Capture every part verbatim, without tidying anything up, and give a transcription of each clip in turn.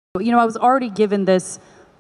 You know, I was already given this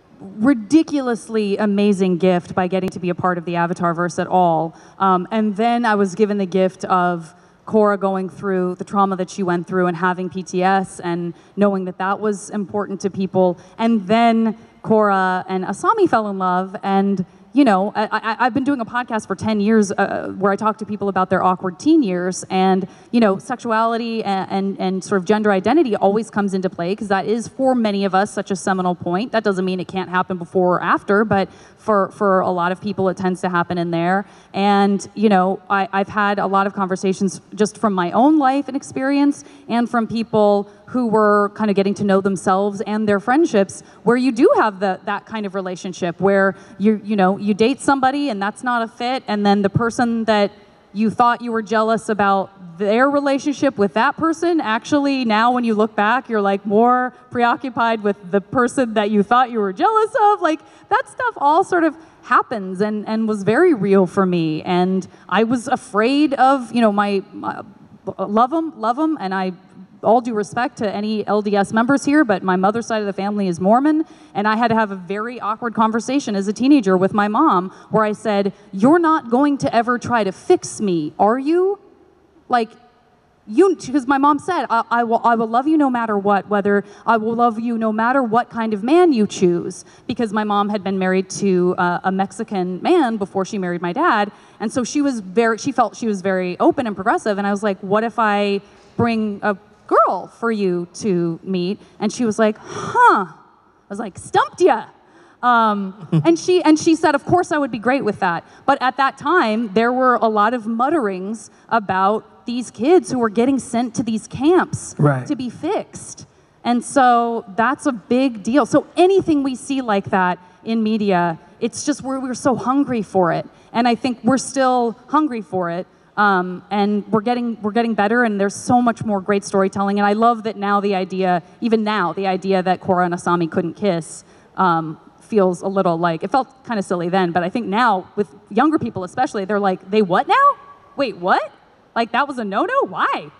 ridiculously amazing gift by getting to be a part of the Avatarverse at all. Um, and then I was given the gift of Korra going through the trauma that she went through and having P T S and knowing that that was important to people. And then Korra and Asami fell in love, and you know, I, I, I've been doing a podcast for ten years uh, where I talk to people about their awkward teen years, and you know, sexuality and, and, and sort of gender identity always comes into play, because that is, for many of us, such a seminal point. That doesn't mean it can't happen before or after, but for, for a lot of people, it tends to happen in there. And you know, I, I've had a lot of conversations just from my own life and experience, and from people who were kind of getting to know themselves and their friendships, where you do have the, that kind of relationship where you you know, you date somebody and that's not a fit, and then the person that you thought you were jealous about their relationship with that person, actually now when you look back, you're like more preoccupied with the person that you thought you were jealous of. Like, that stuff all sort of happens and, and was very real for me. And I was afraid of, you know, my, my love them, love them, and I all due respect to any L D S members here, but my mother's side of the family is Mormon, and I had to have a very awkward conversation as a teenager with my mom where I said, "You're not going to ever try to fix me, are you? Like, you," because my mom said, I, I, will, I will love you no matter what, whether I will love you no matter what kind of man you choose, because my mom had been married to uh, a Mexican man before she married my dad, and so she was very, she felt she was very open and progressive, and I was like, what if I bring a girl for you to meet? And she was like, huh. I was like, stumped ya. Um, and she and she said, of course I would be great with that. But at that time, there were a lot of mutterings about these kids who were getting sent to these camps right. to be fixed. And so that's a big deal. So anything we see like that in media, it's just we're, we're so hungry for it. And I think we're still hungry for it. Um, and we're getting we're getting better, and there's so much more great storytelling. And I love that now the idea, even now, the idea that Korra and Asami couldn't kiss um, feels a little like, it felt kind of silly then, but I think now, with younger people especially, they're like, they what now? Wait, what? Like, that was a no-no? Why?